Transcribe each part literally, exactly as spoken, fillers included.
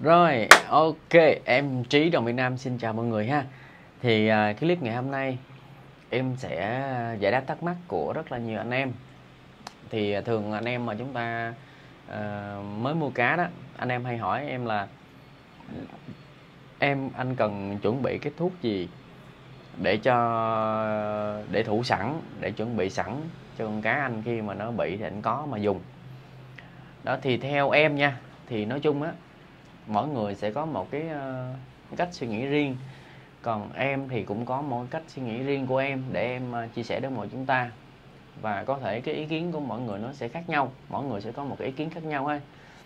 Rồi, ok, em Trí Đồng Việt Nam xin chào mọi người ha. Thì à, cái clip ngày hôm nay em sẽ giải đáp thắc mắc của rất là nhiều anh em. Thì à, thường anh em mà chúng ta à, mới mua cá đó, anh em hay hỏi em là em anh cần chuẩn bị cái thuốc gì để cho để thủ sẵn, để chuẩn bị sẵn cho con cá anh khi mà nó bị thì anh có mà dùng. Đó thì theo em nha, thì nói chung á, mỗi người sẽ có một cái uh, cách suy nghĩ riêng. Còn em thì cũng có một cách suy nghĩ riêng của em để em uh, chia sẻ đến mọi chúng ta. Và có thể cái ý kiến của mọi người nó sẽ khác nhau, mỗi người sẽ có một cái ý kiến khác nhau ha.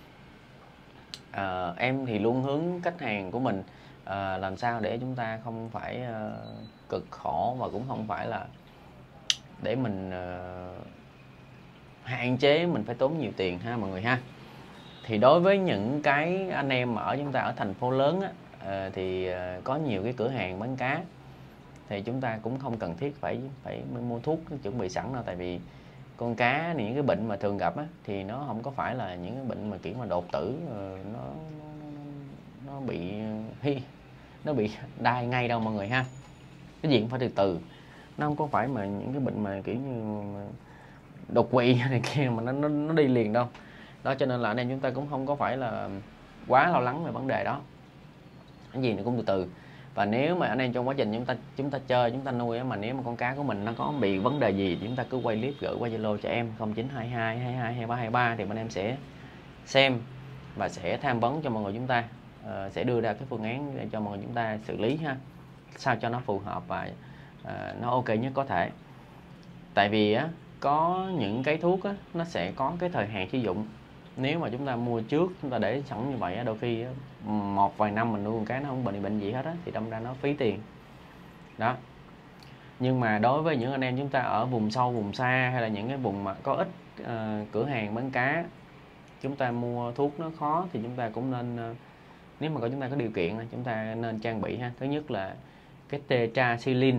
Uh, em thì luôn hướng khách hàng của mình uh, làm sao để chúng ta không phải uh, cực khổ, và cũng không phải là để mình uh, hạn chế mình phải tốn nhiều tiền ha mọi người ha. Thì đối với những cái anh em ở chúng ta ở thành phố lớn á, thì có nhiều cái cửa hàng bán cá, thì chúng ta cũng không cần thiết phải phải mua thuốc chuẩn bị sẵn đâu. Tại vì con cá những cái bệnh mà thường gặp á, thì nó không có phải là những cái bệnh mà kiểu mà đột tử, nó nó, nó bị nó bị đai ngay đâu mọi người ha. Cái gì cũng phải từ từ, nó không có phải mà những cái bệnh mà kiểu như đột quỵ này kia mà nó, nó nó đi liền đâu. Đó, cho nên là anh em chúng ta cũng không có phải là quá lo lắng về vấn đề đó, cái gì nó cũng từ từ. Và nếu mà anh em trong quá trình chúng ta chúng ta chơi, chúng ta nuôi á, mà nếu mà con cá của mình nó có bị vấn đề gì thì chúng ta cứ quay clip gửi qua Zalo cho em không chín hai hai hai hai hai ba hai ba, thì anh em sẽ xem và sẽ tham vấn cho mọi người chúng ta, uh, sẽ đưa ra cái phương án để cho mọi người chúng ta xử lý ha, sao cho nó phù hợp và uh, nó ok nhất có thể. Tại vì á, có những cái thuốc á, nó sẽ có cái thời hạn sử dụng. Nếu mà chúng ta mua trước, chúng ta để sẵn như vậy, đôi khi một vài năm mình nuôi con cá nó không bệnh bệnh gì hết á, thì đâm ra nó phí tiền đó. Nhưng mà đối với những anh em chúng ta ở vùng sâu vùng xa, hay là những cái vùng mà có ít uh, cửa hàng bán cá, chúng ta mua thuốc nó khó, thì chúng ta cũng nên uh, nếu mà có chúng ta có điều kiện, chúng ta nên trang bị ha. Thứ nhất là cái tetracycline.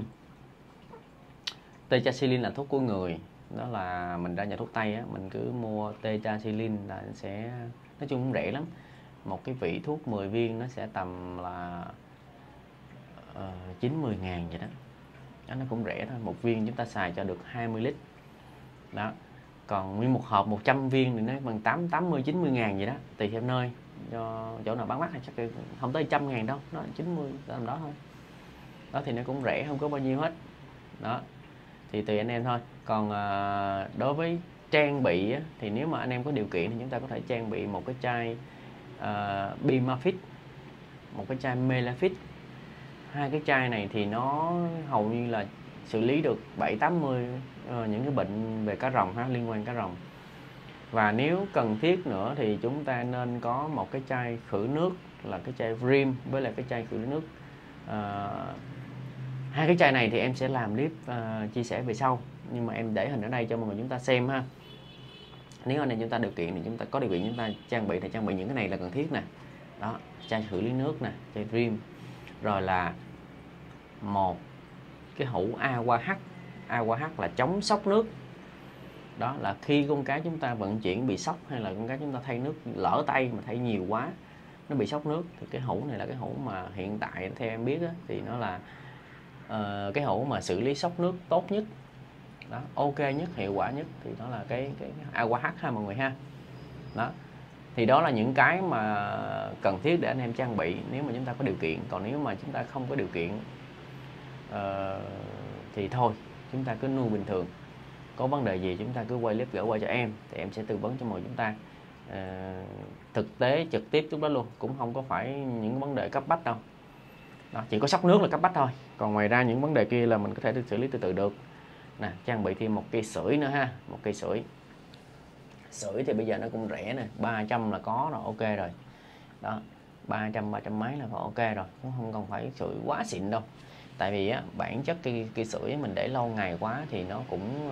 Tetracycline là thuốc của người, đó là mình ra nhà thuốc Tây á, mình cứ mua tetracycline là sẽ, nói chung cũng rẻ lắm. Một cái vỉ thuốc mười viên nó sẽ tầm là uh, chín mươi ngàn vậy đó. Đó, nó cũng rẻ thôi. Một viên chúng ta xài cho được hai mươi lít đó. Còn nguyên một hộp một trăm viên thì nó bằng tám tám mươi chín mươi ngàn vậy đó, tùy theo nơi. Do chỗ nào bán mắc thì chắc không tới trăm ngàn đâu, nó chín mươi tầm đó thôi. Đó thì nó cũng rẻ, không có bao nhiêu hết đó, thì tùy anh em thôi. Còn à, đối với trang bị á, thì nếu mà anh em có điều kiện thì chúng ta có thể trang bị một cái chai à, Bimafit, một cái chai Melafit. Hai cái chai này thì nó hầu như là xử lý được bảy tám mươi uh, những cái bệnh về cá rồng ha, liên quan cá rồng. Và nếu cần thiết nữa thì chúng ta nên có một cái chai khử nước, là cái chai Vrim với lại cái chai khử nước. uh, Hai cái chai này thì em sẽ làm clip uh, chia sẻ về sau, nhưng mà em để hình ở đây cho mọi người chúng ta xem ha. Nếu anh em chúng ta điều kiện thì chúng ta có điều kiện chúng ta trang bị thì trang bị những cái này là cần thiết nè. Đó, chai xử lý nước nè, chai Dream, rồi là một cái hũ Aqua H. Aqua H là chống sốc nước. Đó là khi con cá chúng ta vận chuyển bị sốc, hay là con cá chúng ta thay nước lỡ tay mà thay nhiều quá, nó bị sốc nước, thì cái hũ này là cái hũ mà hiện tại theo em biết á, thì nó là Uh, cái hũ mà xử lý sốc nước tốt nhất đó, ok nhất, hiệu quả nhất, thì đó là cái cái Aqua H ha mọi người ha. Đó thì đó là những cái mà cần thiết để anh em trang bị nếu mà chúng ta có điều kiện. Còn nếu mà chúng ta không có điều kiện uh, thì thôi, chúng ta cứ nuôi bình thường. Có vấn đề gì chúng ta cứ quay clip gửi qua cho em, thì em sẽ tư vấn cho mọi chúng ta uh, thực tế trực tiếp lúc đó luôn, cũng không có phải những vấn đề cấp bách đâu. Đó, chỉ có sốc nước là cấp bách thôi, còn ngoài ra những vấn đề kia là mình có thể được xử lý từ từ được nè. Trang bị thêm một cây sưởi nữa ha, một cây sưởi. Sưởi thì bây giờ nó cũng rẻ nè, ba trăm là có rồi, ok rồi đó, ba trăm ba trăm mấy là có ok rồi, cũng không cần phải sưởi quá xịn đâu. Tại vì á, bản chất cây, cây sưởi mình để lâu ngày quá thì nó cũng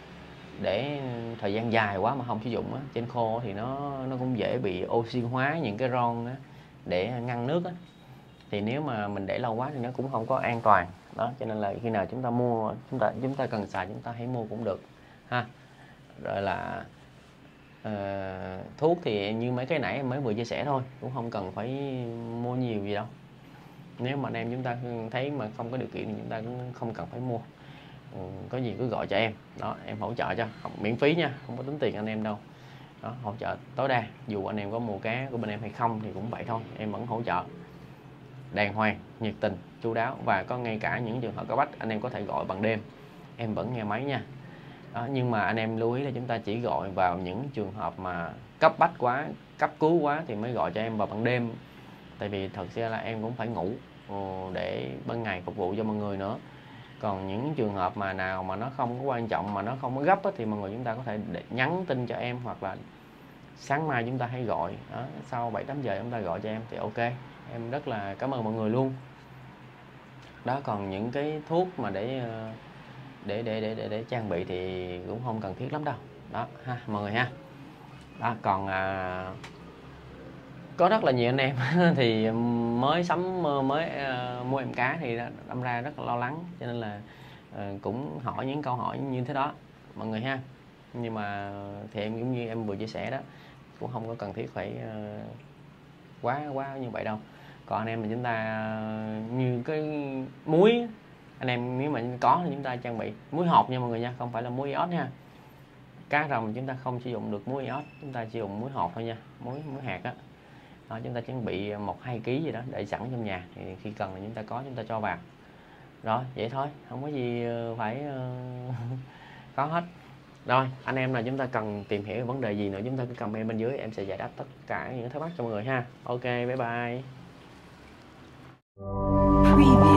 để thời gian dài quá mà không sử dụng á, trên khô thì nó nó cũng dễ bị oxy hóa những cái ron á, để ngăn nước á. Thì nếu mà mình để lâu quá thì nó cũng không có an toàn đó. Cho nên là khi nào chúng ta mua, chúng ta chúng ta cần xài, chúng ta hãy mua cũng được ha. Rồi là Ờ, thuốc thì như mấy cái nãy em mới vừa chia sẻ thôi, cũng không cần phải mua nhiều gì đâu. Nếu mà anh em chúng ta thấy mà không có điều kiện thì chúng ta cũng không cần phải mua. Ừ, có gì cứ gọi cho em, đó em hỗ trợ cho, không, miễn phí nha, không có tính tiền anh em đâu. Đó, hỗ trợ tối đa, dù anh em có mua cá của bên em hay không thì cũng vậy thôi, em vẫn hỗ trợ đàng hoàng, nhiệt tình, chu đáo. Và có ngay cả những trường hợp cấp bách anh em có thể gọi bằng đêm, em vẫn nghe máy nha. Đó, nhưng mà anh em lưu ý là chúng ta chỉ gọi vào những trường hợp mà cấp bách quá, cấp cứu quá thì mới gọi cho em vào ban đêm. Tại vì thật ra là em cũng phải ngủ để ban ngày phục vụ cho mọi người nữa. Còn những trường hợp mà nào mà nó không có quan trọng, mà nó không có gấp á, thì mọi người chúng ta có thể để nhắn tin cho em, hoặc là sáng mai chúng ta hãy gọi. Đó, sau bảy tám giờ chúng ta gọi cho em thì ok, em rất là cảm ơn mọi người luôn. Đó, còn những cái thuốc mà để để để để để, để trang bị thì cũng không cần thiết lắm đâu. Đó ha mọi người ha. Đó, còn à, có rất là nhiều anh em thì mới sắm mới uh, mua em cá thì đâm ra rất là lo lắng, cho nên là uh, cũng hỏi những câu hỏi như thế đó mọi người ha. Nhưng mà thì em cũng như em vừa chia sẻ đó, cũng không có cần thiết phải uh, quá quá như vậy đâu. Còn anh em mà chúng ta uh, như cái muối, anh em nếu mà có thì chúng ta trang bị muối hộp nha mọi người nha, không phải là muối iốt nha. Cá rồng chúng ta không sử dụng được muối iốt, chúng ta sử dụng muối hộp thôi nha, muối muối hạt á. Đó, chúng ta chuẩn bị một hai ký gì đó để sẵn trong nhà, thì khi cần là chúng ta có chúng ta cho vào. Rồi vậy thôi, không có gì phải uh, có hết. Rồi anh em là chúng ta cần tìm hiểu vấn đề gì nữa chúng ta cứ comment bên dưới, em sẽ giải đáp tất cả những thắc mắc cho mọi người ha. Ok, bye bye.